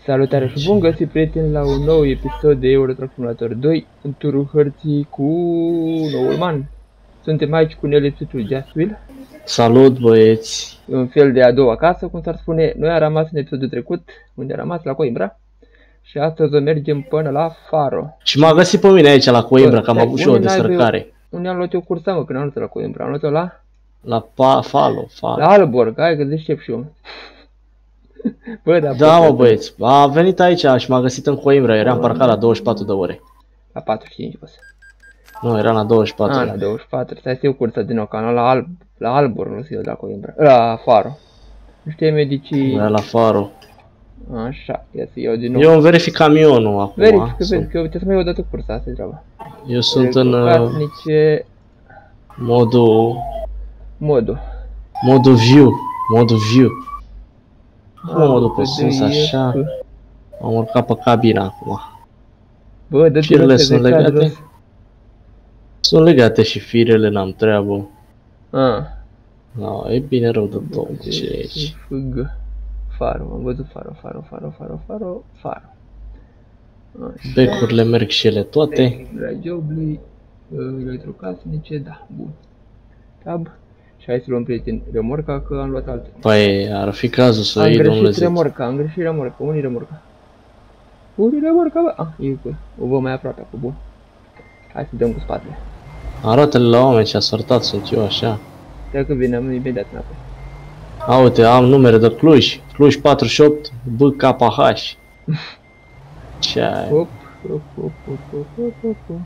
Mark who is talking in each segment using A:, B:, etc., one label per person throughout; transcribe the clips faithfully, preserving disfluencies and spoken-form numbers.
A: Salutare și bun găsit, prieteni, la un nou episod de Euro Truck Simulator doi în turul hărții cu noul man. Suntem aici cu nelipsitul Just Will.
B: Salut, băieți!
A: E un fel de a doua casă, cum s-ar spune. Noi am rămas în episodul trecut, unde am rămas la Coimbra. Și astăzi o mergem până la Faro.
B: Și m-a găsit pe mine aici la Coimbra, că am avut și eu o descărcare.
A: Unde am luat eu cursa, mă, când am luat la Coimbra? Am luat-o la?
B: La pa, Falo, Falo.
A: La Alborg, hai că deștept și eu. Bă, da,
B: da, mă, băieți, a venit aici și m-a găsit în Coimbra, eram parcat la douăzeci și patru de ore.
A: La patruzeci și cinci, bă.
B: Nu, era la douăzeci și patru.
A: Ah, la douăzeci și patru, stai să iau cursa din nou, ca la, Al la Alborg, nu să iau la Coimbra. La Faro. Nu știi medicii...
B: Era la Faro.
A: Așa, ia să iau din nou.
B: Eu îmi verific camionul acum.
A: Verifică, verifică, eu trebuie să mai iau o dată cursa, asta e treaba.
B: Eu sunt în...
A: Casnice...
B: Modul...
A: Modul.
B: Modul view. Modul view. Cum modul pe sus, așa. Am urcat pe cabina acum.
A: Bă, dă-te
B: firele sunt legate. Sunt legate și firele, n-am treabă.
A: Ah.
B: No, e bine rău de tot ce e aici.
A: Fugă. Faro, am văzut faro, faro, faro, faro, faro, faro.
B: Becurile merg și ele toate.
A: Radiobli, electrocasnice, da, bun. Tab. Și hai să luăm, prieteni, remorca, că am luat altă.
B: Păi, ar fi cazul să o iei, domnule
A: Am greșit remorca, am greșit remorca. Unde-i remorca? Unde-i remorca, bă? Ah, e cu o văd mai aproape, acum, bun. Hai să dăm cu spatele.
B: Arată-le la oameni ce asortat sunt eu, așa.
A: Dacă vine, am imediat înapoi.
B: A, uite, am numere de Cluj. Cluj patruzeci și opt, B K H. Ce ai?
A: Hop, hop, hop, hop, hop, hop, hop, hop.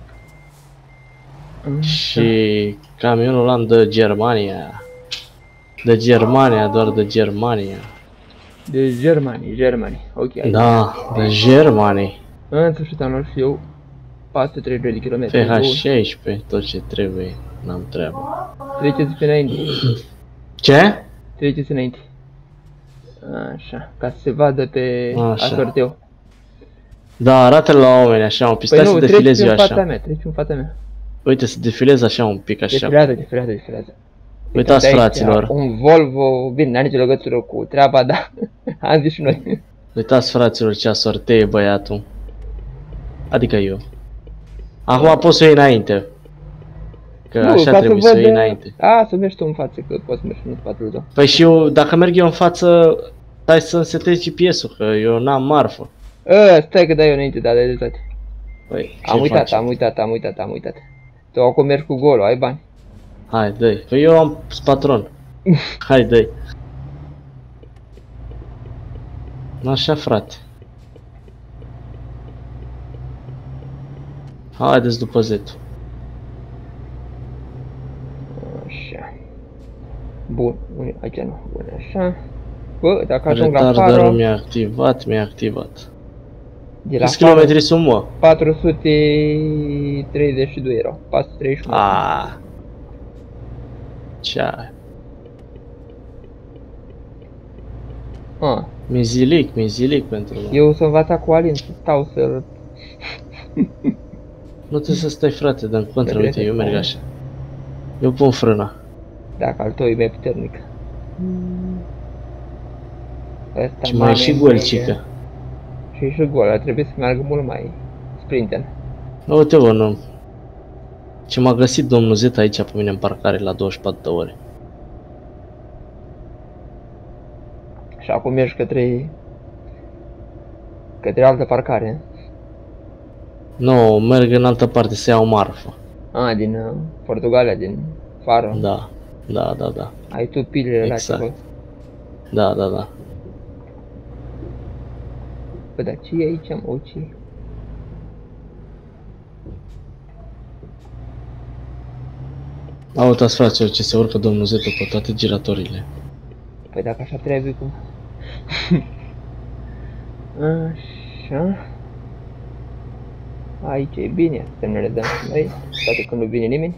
B: Și camionul ăla de Germania. De Germania, doar de Germania.
A: De Germania, Germania, ok.
B: Da, de Germania.
A: În sfârșit am luat și eu patru sute treizeci și doi de kilometri.
B: P H șaisprezece, tot ce trebuie, n-am treabă.
A: Treceți pe înainte.
B: Ce?
A: Treceți înainte. Așa, ca să se vadă pe asorteu.
B: Da, arată la oameni așa un pic, stai să defilez eu așa.
A: Treci în fața mea, treci în fața mea.
B: Uite, să defilez așa un pic, așa.
A: Defilează, defilează, defilează.
B: Uitați, fraților.
A: Un Volvo, bine, n-are nicio legătură cu treaba, dar am zis și noi.
B: Uitați, fraților, ce asortee băiatul. Adică eu. Acum poți să o iei înainte. Că nu, așa trebuie să o iei înainte.
A: A, să mergi tu în față, că poți să mergi în spatele tău.
B: Păi și eu, dacă merg eu în față, stai să-mi setez G P S-ul, că eu n-am marfă.
A: A, stai că dai eu înainte, da, de dreptate.
B: Păi,
A: am uitat, faci? am uitat, am uitat, am uitat. Tu acum mergi cu golul, ai bani.
B: Hai, dă-i. Păi eu am patron. Hai, dă-i. Așa, frate. Haideți după zetul.
A: Așa. Bun, aici nu, bun, așa. Bă, dacă ajung la Faro...
B: Retardarul mi-a activat, mi-a activat.
A: Câți
B: kilometri sunt, mă?
A: patru sute treizeci și doi erau, patru sute treizeci și unu.
B: Aaaa. Ce ai?
A: Ah.
B: Mizilic, mizilic pentru mine.
A: Eu să învața cu Alin, să stau să...
B: Nu trebuie să stai, frate, dar în contră, uite, eu merg așa. Eu pun frâna.
A: Dacă al tău e mai puternic.
B: Și mai e și gol, cică.
A: Și e și gol, ar trebui să meargă mult mai sprinten.
B: Uite, bă, nu. Ce m-a găsit domnul Z aici pe mine în parcare la douăzeci și patru de ore.
A: Și acum mergi către... către altă parcare.
B: Nu, merg în altă parte să iau marfă.
A: Ah, din uh, Portugalia, din Faro.
B: Da, da, da, da.
A: Ai tu pilele
B: exact.
A: la ce
B: Da, da, da.
A: Bă, dar ce e aici, mă, ce?
B: Uitați, fraților, ce se urcă domnul Z pe toate giratorile.
A: Păi dacă așa trebuie, cum? Așa. Aici e bine, să ne le dăm și noi, toate când nu vine nimeni.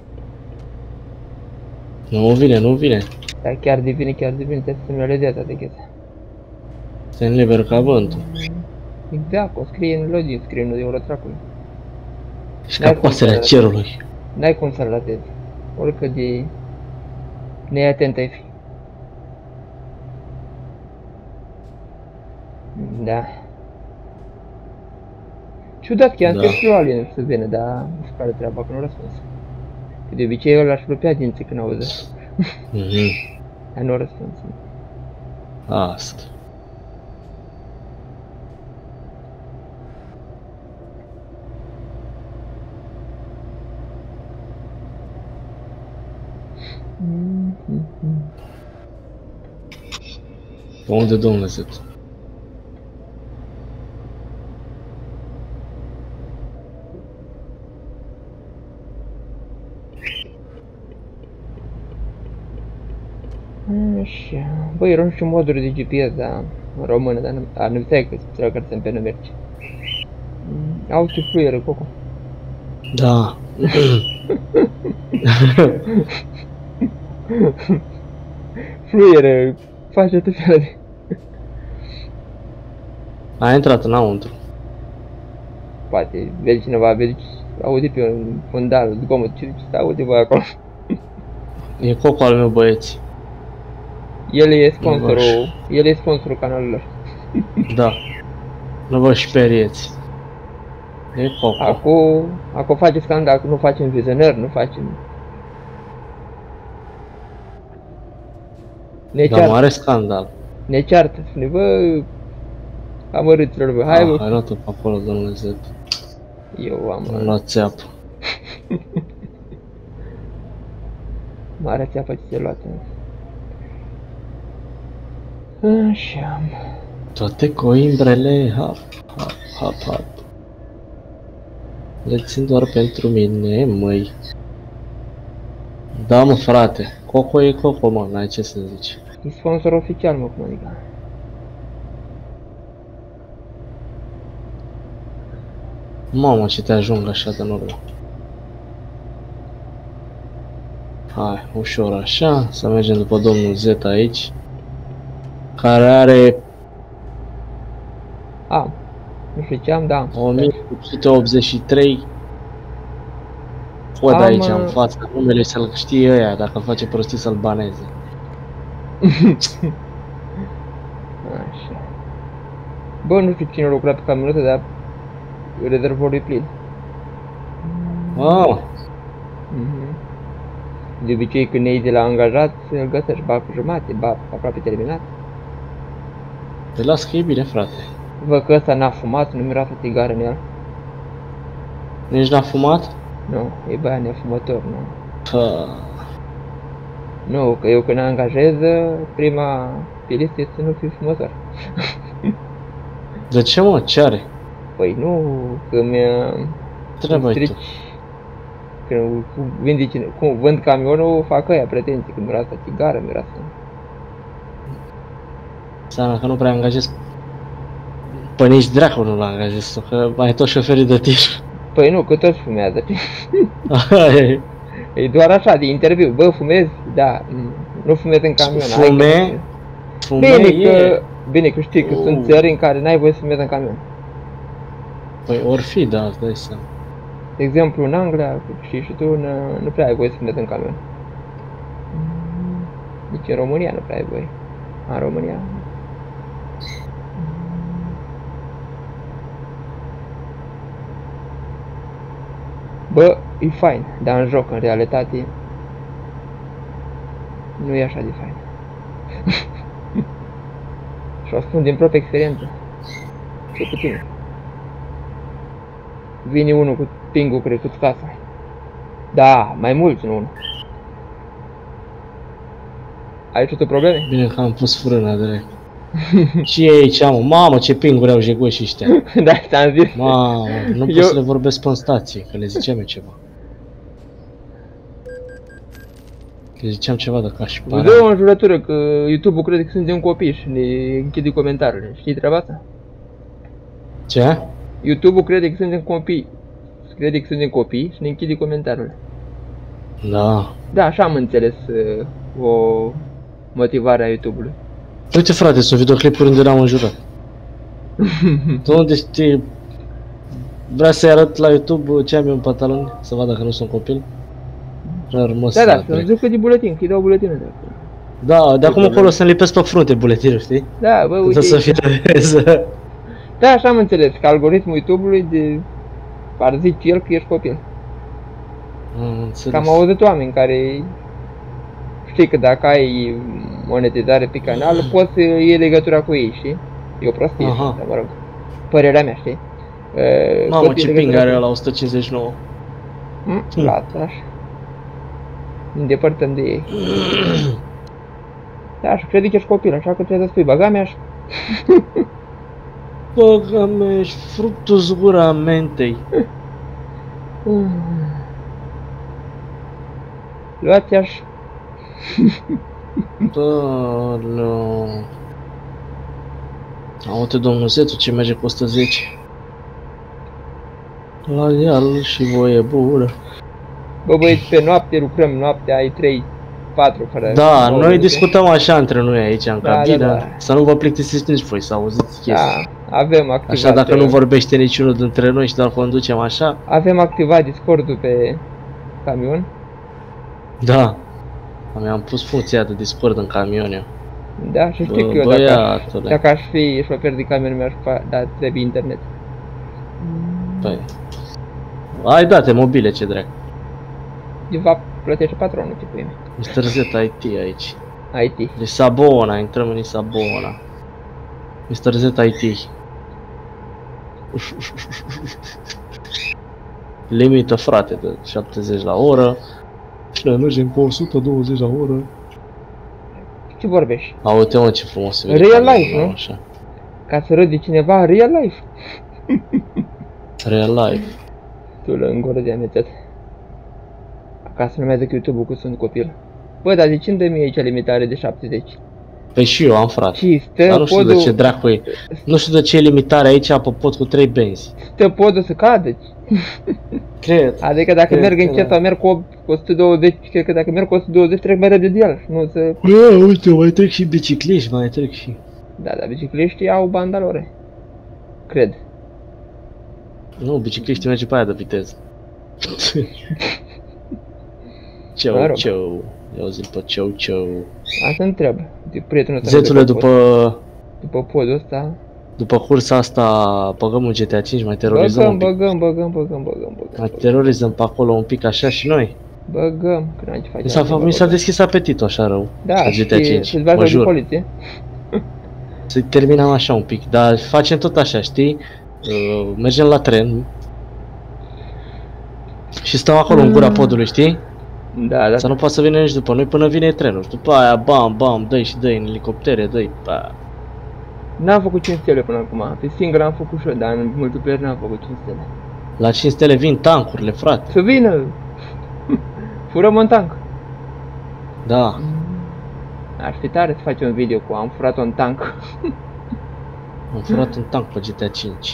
B: Nu vine, nu vine.
A: Dar chiar de vine, chiar de vine, trebuie să ne le dea toate chestia.
B: Stai în liber ca vântul.
A: Exact, o scrie în login, scrie în Euro Truck-ul.
B: Și ca pasărea cerului.
A: N-ai cum să-l ratezi. Oricât de neatent ai fi. Da. Ciudat că i-am
B: Da.
A: scris lui Alien să vină, dar nu știu care treaba, că nu răspuns. Că de obicei ăla își plăpea dinții când auză.
B: Mhm.
A: Dar nu răspuns.
B: Asta. Pe unde, domnule Zet?
A: Așa. Băi, erau niște moduri de G P S, dar în română, dar nu, a, nu stai că ți-l că pe nu merge. Au ce fluieră, Coco.
B: Da.
A: Fluieră, face tot felul de...
B: A intrat înăuntru.
A: Poate, vezi cineva, vezi, aude pe un fundal, zgomot, ce se aude voi acolo.
B: E Coco al meu, băieți.
A: El e sponsorul, el e sponsorul canalului.
B: Da. Nu vă sperieți. E Coco.
A: Acum, acum face scandal, nu facem vizionări, nu facem... Ne
B: Da,
A: ceartă,
B: mare scandal.
A: ne ceartă, spune, bă, amărâților, bă, hai
B: Ah,
A: bă.
B: hai luat-o pe acolo, domnule Zet.
A: Eu am
B: Am luat țeapă.
A: marea țeapă ce ți-a luat. Așa.
B: Toate coimbrele, hap, hap, hap, hap. Le țin doar pentru mine, măi. Da, mă, frate. Coco e Coco, mă, n-ai ce să zici.
A: E sponsor oficial, mă, cum adică.
B: Mamă, ce te ajung așa de în urmă. Hai, ușor așa, să mergem după domnul Z aici. Care are
A: A, nu știu ce am, da.
B: o mie opt sute optzeci și trei. Cod
A: Am,
B: aici
A: uh,
B: în față, numele să-l știe ăia, dacă face prostii să-l baneze.
A: Așa. Bă, nu știu cine a lucrat pe camionetă, dar rezervorul e plin.
B: Ah,
A: Mhm. De obicei când ne iei de la angajat, îl găsești ba pe jumate, ba aproape terminat.
B: te las că e bine, frate.
A: Văd că ăsta n-a fumat, nu miroase țigară în el.
B: Nici n-a fumat?
A: Nu, e băiat nefumător, nu.
B: Pă,
A: Nu, că eu când angajez, prima pilistă este să nu fiu fumător.
B: de ce, mă? Ce are?
A: Păi nu, că mi-a...
B: Trebuie tu.
A: Când vinde cine, cum vând camionul, fac ăia pretenții, că miroase țigară, miroase...
B: Seama că nu prea angajez. Păi nici dracu nu-l angajez, că mai tot șoferii de tir.
A: Păi nu, că toți fumează.
B: Aia
A: E doar așa, de interviu. Bă, fumezi? Da. Nu fumez în camion. hai
B: Fume?
A: că-
B: Fume
A: Bine
B: e...
A: că, bine că știi că sunt
B: Uh.
A: țări în care n-ai voie să fumezi în camion.
B: Păi or fi, da, îți dai seama.
A: De exemplu, în Anglia, știi și tu, n- nu prea ai voie să fumezi în camion. Nici în România nu prea ai voie. În România. Bă, e fain, dar în joc, în realitate, nu e așa de fain. Și o spun din proprie experiență. Ce puțin. Vine unul cu pingul, cred, cu casa. Da, mai mulți, nu unul. Ai tu probleme?
B: Bine că am pus frâna direct. Și e aici, mă, mamă, ce pinguri au jegoși ăștia.
A: Da, ți-am zis.
B: Mamă, nu pot
A: Eu-
B: să le vorbesc pe stație, că le ziceam eu ceva. Le ziceam ceva de ca și
A: Vă dau o înjurătură că YouTube-ul crede că suntem copii și ne închide comentariile. Știi treaba asta?
B: Ce?
A: YouTube-ul crede că suntem copii. Crede că suntem copii și ne închide comentariile.
B: Da.
A: Da, așa am înțeles uh, o motivare a YouTube-ului.
B: Uite, frate, sunt videoclipuri unde n-am înjurat. Tu unde știi? Vrea să-i arăt la YouTube ce am eu în pantaloni, să vadă că nu sunt copil? Rămăs
A: Da, da,
B: la
A: să-mi
B: trec.
A: ducă de buletin, că îi dau buletinul de acolo.
B: Da, de acum încolo să-mi lipesc pe frunte buletinul, știi?
A: Da, bă, uite.
B: Să fie să...
A: Da, așa am înțeles, că algoritmul YouTube-ului de Ar zice el că ești copil.
B: Am înțeles.
A: Că am auzit oameni care știi că dacă ai monetizare pe canal, poți să iei legătura cu ei, știi? E o prostie,
B: Aha.
A: dar mă rog, părerea mea, știi? Uh,
B: Mamă,
A: poți
B: ce
A: iei
B: ping
A: legătura
B: are
A: cu-
B: ăla, o sută cincizeci și nouă.
A: Mm, lasă, așa. Ne îndepărtăm de ei. Da, și crede că ești copil, așa că trebuie să spui băga mea și...
B: Băga mea, ești fructus gura mentei.
A: Luați așa.
B: Doamne. Aude, domnul Zețu, ce merge cu o sută zece. La ial și voie bună.
A: Bă băieți, pe noapte lucrăm, noaptea ai trei, patru fără...
B: Da,
A: nouă
B: noi
A: minute.
B: discutăm așa între noi aici în
A: Da,
B: cabină,
A: da, da.
B: să nu vă plictisiți nici voi, să auziți chestii.
A: Da, avem activat...
B: Așa, dacă nu vorbește niciunul dintre noi și doar conducem așa,
A: Avem activat Discord-ul pe camion.
B: da. Mi-am pus funcția de Discord în camion eu.
A: Da, și știi
B: Bă,
A: că eu dacă aș,
B: băiatule.
A: dacă aș fi șofer de camion mi-aș fa... da, trebuie internet.
B: Păi. Ai date mobile, ce dracu.
A: De fapt, plătește patronul, ce pui
B: mister Z I T aici.
A: I T.
B: Lisabona, intrăm în Lisabona. mister Z I T. Limită, frate, de șaptezeci la oră. Și noi mergem cu o sută douăzeci la oră.
A: Ce vorbești?
B: Aude, mă, ce frumos se vede.
A: Real
B: camionul
A: life, nu?
B: Așa.
A: Ca să râde cineva, real life.
B: Real life.
A: Tu la îngoră de amețat. Acasă nu mai zic YouTube-ul că sunt copil. Bă, dar de ce îmi dă mie aici limitare de șaptezeci?
B: Păi și eu am, frate.
A: Și
B: Dar
A: stă
B: nu știu de
A: podul,
B: ce dracu e. Nu știu de ce e limitare aici, pe pot cu trei benzi.
A: stă podul să cadă.
B: Cred.
A: Adică dacă
B: Cred
A: merg
B: că
A: încet
B: da.
A: sau merg cu o sută douăzeci, cred că dacă merg cu o sută douăzeci trec mai repede de el. Nu să...
B: Bă, uite, mai trec și bicicliști, mai trec și...
A: Da, dar bicicliștii au bandalore. Cred.
B: Nu, bicicliștii merge pe aia de viteză.
A: Mă
B: Ceau,
A: rog.
B: ceau. Eu zic pe ceau, ceau.
A: Asta întreabă. De prietenul ăsta
B: Zețule,
A: de
B: după...
A: pod. După podul ăsta...
B: După cursa asta, băgăm un G T A cinci, mai terorizăm
A: Băgăm,
B: un pic.
A: băgăm, băgăm, băgăm, băgăm,
B: Mai
A: băgăm.
B: terorizăm pe acolo un pic așa și noi.
A: Băgăm, că n-am ce face.
B: Mi s-a,
A: altceva,
B: mi s-a
A: băgăm.
B: deschis apetitul așa rău.
A: Da,
B: la
A: și
B: G T A cinci,
A: să-ți
B: mă
A: bagi de
B: jur.
A: poliție.
B: Să terminăm așa un pic, dar facem tot așa, știi? Uh, mergem la tren. Și stăm acolo în gura podului, știi?
A: Da, da.
B: Să nu poată să vină nici după noi până vine trenul. Și după aia, bam, bam, dă-i și dă-i în elicoptere, dă-i, pa.
A: N-am făcut cinci stele până acum. Pe singur am făcut și eu, dar în multiplayer n-am făcut cinci stele.
B: La cinci stele vin tancurile, frate.
A: Să vină! Furăm un tank.
B: Da.
A: Ar fi tare să facem un video cu am furat un tank.
B: Am furat un tank pe G T A cinci.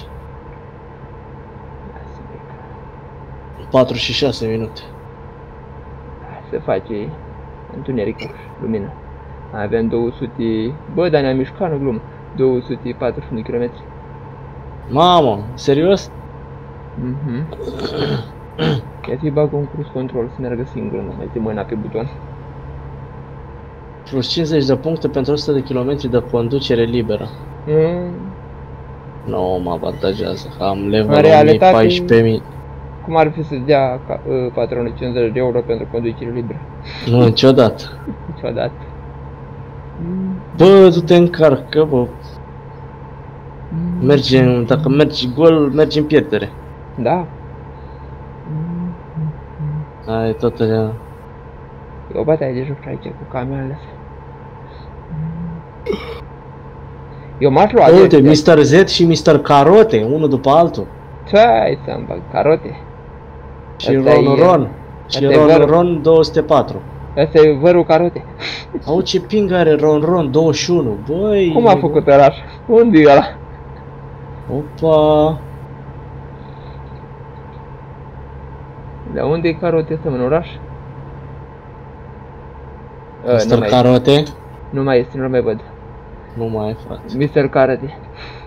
B: patruzeci și șase minute.
A: Se face întuneric și lumină. Avem două sute... Bă, dar ne-am mișcat, nu glumă. două sute patruzeci și unu de kilometri.
B: Mamă, serios?
A: Mhm. Ia să-i bag un cruise control să meargă singur, nu mai ții mâna pe buton.
B: Plus cincizeci de puncte pentru o sută de kilometri de conducere liberă.
A: Mm.
B: Nu mă avantajează, am
A: În
B: level
A: realitate-
B: paisprezece mii.
A: Cum ar fi să-ți dea ca, uh, patronul cincizeci de euro pentru conducere liberă?
B: Nu, niciodată.
A: Niciodată.
B: Bă, tu te încarcă, bă. Mergem, dacă mergi gol, mergi în pierdere.
A: Da.
B: Ai tot aia.
A: E o bătaie de joc aici cu camioanele astea. Eu m-aș lua
B: Uite,
A: de
B: mister Z și mister Carote, unul după altul.
A: Ce ai să-mi bag? Carote.
B: Și
A: Asta
B: Ron
A: e-
B: Ron. Și
A: asta e
B: Ron
A: vărul.
B: Ron două sute patru.
A: Asta e vărul carote.
B: Au ce ping are Ron Ron douăzeci și unu. Băi.
A: Cum a făcut ăla așa? Unde e ăla?
B: Opa.
A: De unde e carote ăsta, în oraș? Uh, nu,
B: mister
A: mai,
B: Carote?
A: nu mai este, nu mai văd.
B: Nu mai e, frate.
A: mister Carote.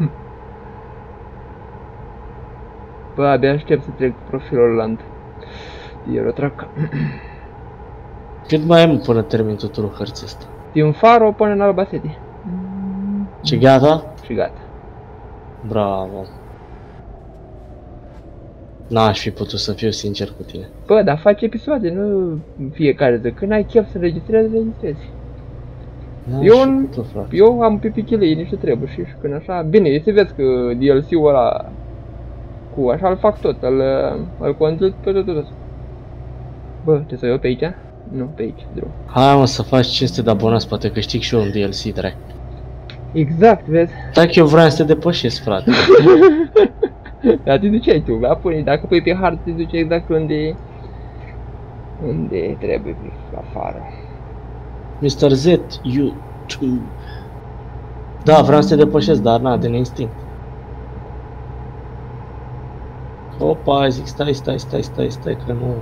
A: Bă, abia aștept să trec profilul Land. Eurotrack.
B: Cât mai am până termin tuturor hărții astea?
A: Din Faro până în Albacete.
B: Și gata?
A: Și gata.
B: Bravo. N-aș fi putut să fiu sincer cu tine.
A: Bă, dar faci episoade, nu fiecare zi. Când ai chef să registrezi, registrezi. Eu, un, eu am pe pichilei niște treburi și când așa... Bine, e să vezi că D L C-ul ăla cu așa îl fac tot, îl, îl conduc pe tot, tot. Bă, trebuie să iau pe aici? Nu, pe aici, drum.
B: Hai mă să faci cinci sute de abonați, poate câștig și eu un D L C, drac.
A: Exact, vezi?
B: Dacă eu vreau să te depășesc, frate.
A: Dar te duceai tu, apoi dacă pui pe hartă te duce exact unde... Unde trebuie, pe afară.
B: mister Z, YouTube. Da, vreau să te depășesc, dar na, din instinct. Opa, zic, stai, stai, stai, stai, stai, că nu...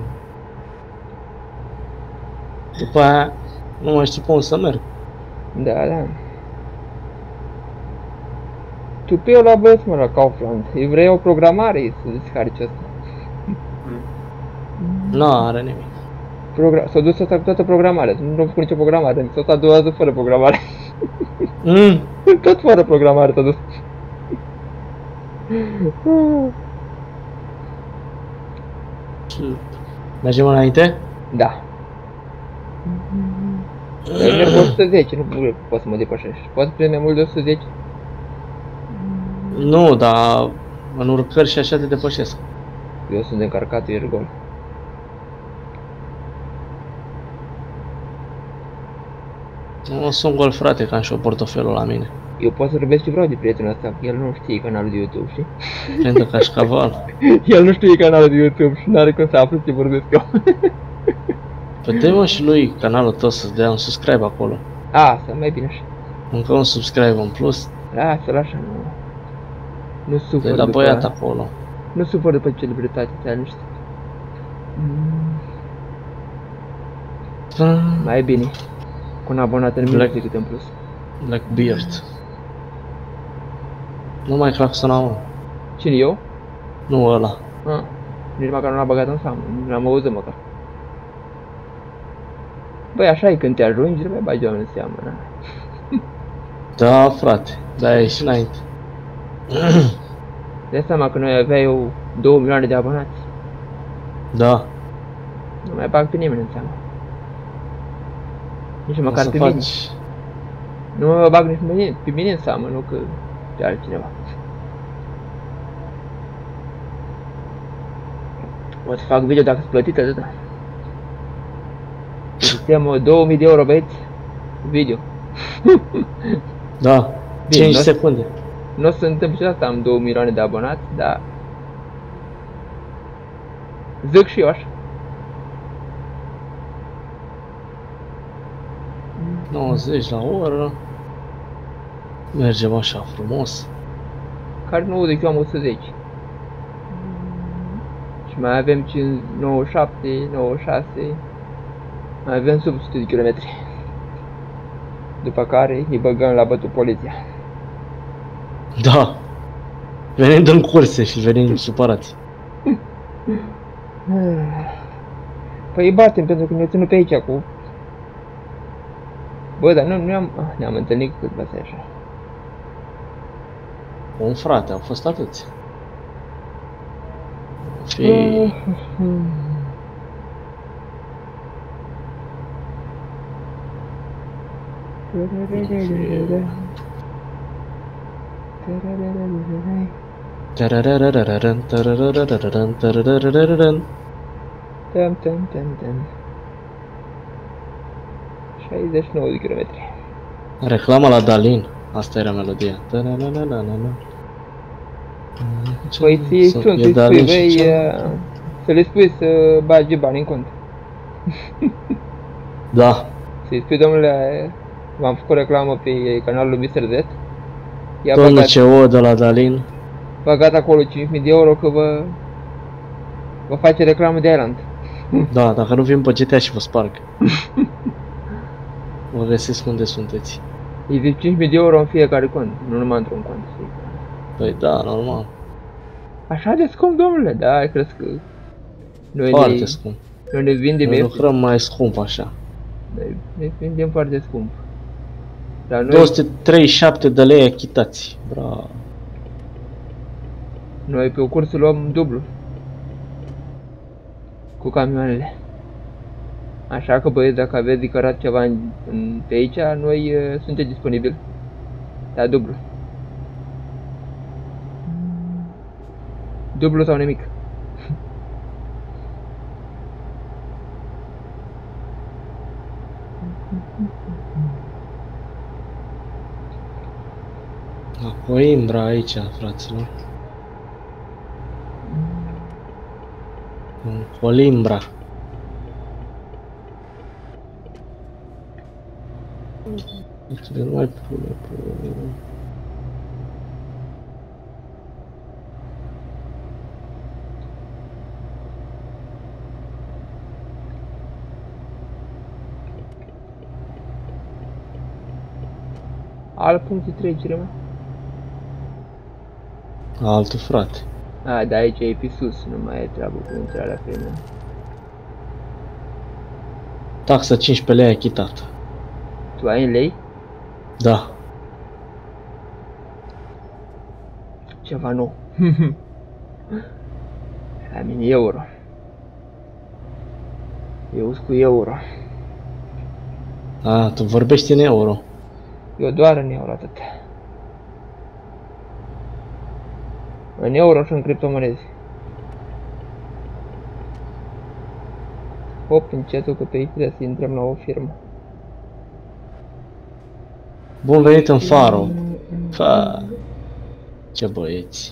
B: După aia, nu mai știu pe unde să merg.
A: Da, da. Tu pe eu la băieți, mă, la Kaufland. Îi vrei o programare să descarci asta.
B: Nu are nimic.
A: Progra S-a dus asta cu toată programarea, nu a făcut nicio programare, s-a stat a doua zi fără programare.
B: Mm.
A: Tot fără programare s-a dus.
B: Mergem înainte?
A: Da. Merg pe o sută zece, nu pot să mă depășești. Poți prinde mai mult de o sută zece?
B: Nu, dar în urcări și așa te depășesc.
A: Eu sunt încărcat, ești gol.
B: Nu sunt gol, frate, că am și o portofelul la mine.
A: Eu pot să vorbesc ce vreau de prietenul ăsta, el nu știe canalul de YouTube, știi?
B: Pentru cașcaval.
A: El nu știe canalul de YouTube și n-are cum să afle ce vorbesc eu.
B: Păi dă mă și lui canalul tău să-ți dea un subscribe acolo.
A: A, să mai bine așa.
B: Încă un subscribe în plus.
A: Lasă-l așa, nu... Nu supăr
B: de la
A: după...
B: băiat acolo.
A: Nu supăr după celebritate, te niște. Mm. Mai bine. Cu un abonat în minus decât în plus.
B: Blackbeard. Nu mai claxona, mă.
A: Cine, eu?
B: Nu ăla.
A: Ah, nici măcar nu l-a băgat în seamă, nu l-am auzit măcar. Băi, așa e când te ajungi, nu mai bagi oameni în seamă, na?
B: Da, frate, da, e și înainte.
A: Dai seama că noi aveai eu două milioane de abonați.
B: Da.
A: Nu mai bag pe nimeni în seamă. Nici măcar pe mine. Nu mă bag nici pe mine, pe mine în seamă, nu că pe altcineva. O să fac video dacă-s plătit atâta. Suntem două mii de euro, băieți. Video.
B: Da, cinci secunde.
A: Nu o să întâmple niciodată, am două milioane de abonați, dar... Zic și eu așa.
B: nouăzeci la oră. Mergem așa frumos.
A: Care nu zic eu am o sută zece. Și mai avem nouăzeci și șapte, nouăzeci și șase. Mai avem sub o sută de kilometri. După care îi băgăm la bătut poliția.
B: Da. Venim în curse și venim supărați.
A: Păi îi batem pentru că ne-au ținut pe aici cu... Bă, dar nu, nu am... ne-am întâlnit cu câteva zi așa.
B: Un frate, au fost atâția. Și...
A: Tam, tam, tam, tam. șaizeci și nouă de kilometri.
B: Reclama la Dalin. Asta era melodia.
A: Păi ții tu să-i spui, băi, să le spui să bagi bani în cont.
B: Da.
A: Să-i spui, domnule, v-am făcut reclamă pe canalul lui mister Z.
B: Domnul C O de la Dalin.
A: Băgat acolo cinci mii de euro că vă... Vă face reclamă de Island.
B: Da, dacă nu vin pe G T A și vă sparg. Vă găsesc unde sunteți.
A: Îi zic cinci mii de euro în fiecare cont, nu numai într-un cont.
B: Păi da, normal.
A: Așa de scump, domnule? Da, crezi că... Noi
B: foarte
A: ne...
B: scump.
A: Noi ne vindem...
B: Noi lucrăm mai scump așa.
A: Noi ne vindem foarte scump. Dar noi...
B: două sute treizeci și șapte de lei achitați. Bra.
A: Noi pe o cursă luăm dublu. cu camioanele. Așa că băieți, dacă aveți dicorat ceva în, în, pe aici, noi uh, suntem disponibili. Da, dublu. Dublu sau nimic.
B: Coimbra aici, fraților. În Coimbra. Nu mai pune, pune.
A: Alt punct de trecere, mă.
B: Altul, frate.
A: A, da, aici e pe sus, nu mai e treabă cu intrarea pe mine.
B: Taxa cincisprezece lei achitată.
A: Tu ai în lei?
B: Da.
A: Ceva nou. La mine euro. Eu cu euro.
B: A, tu vorbești în euro.
A: Eu doar în euro atât. În euro și în criptomonezi. Hop, încetul că pe aici trebuie să intrăm la o firmă.
B: Bun venit în Faro. Fa. Ce băieți.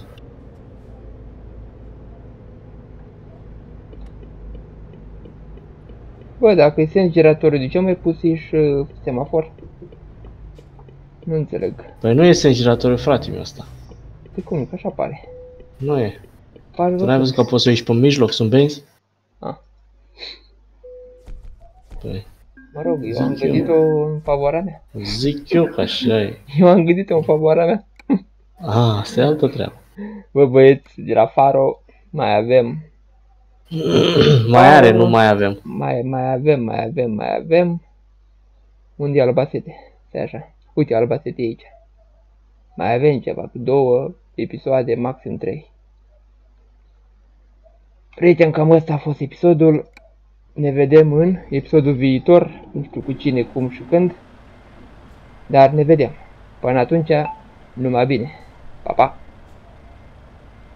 A: Bă, dacă e sens giratoriu, de ce mai pus și uh, semafor? Nu înțeleg.
B: Păi nu e sens giratoriu, frate meu ăsta.
A: Păi cum, că așa pare.
B: Nu e.
A: Pare
B: Tu n-ai văzut că poți să ieși pe mijloc, sunt benzi?
A: Ah.
B: Păi.
A: Mă rog, eu am gândit-o în favoarea mea.
B: Zic eu că așa e.
A: Eu am gândit-o în favoarea mea.
B: Ah, asta e altă treabă.
A: Bă, băieți, de la Faro mai avem.
B: Mai are, nu mai avem.
A: Mai, mai avem, mai avem, mai avem. Unde e Albacete? Stai așa. Uite, Albacete e aici. Mai avem ceva, două episoade, maxim trei. Prieten, cam ăsta a fost episodul. Ne vedem în episodul viitor. Nu știu cu cine, cum și când. Dar ne vedem. Până atunci, numai bine. Pa, pa!